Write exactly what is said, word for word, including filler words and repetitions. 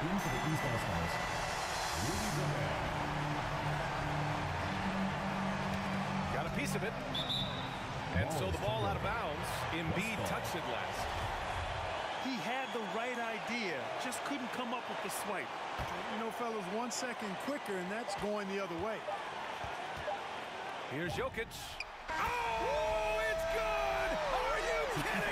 In for the East All-Stars, Rudy Gobert. Got a piece of it. And so the ball out of bounds. Embiid touched it last. He had the right idea, just couldn't come up with the swipe. You know, fellas, one second quicker, and that's going the other way. Here's Jokic. Oh, it's good! Are you kidding?